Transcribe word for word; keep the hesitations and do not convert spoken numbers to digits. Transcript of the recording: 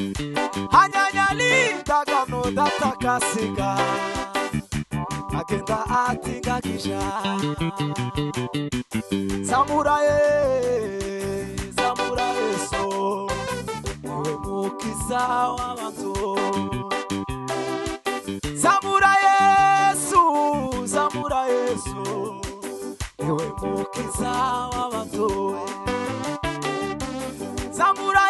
Hanyanyalita gano datakasiga agenda atinga kisha Samuraye Samuraye so niwe mukiza w'abantu Samuraye su Samuraye so niwe mukiza w'abantu Samuraye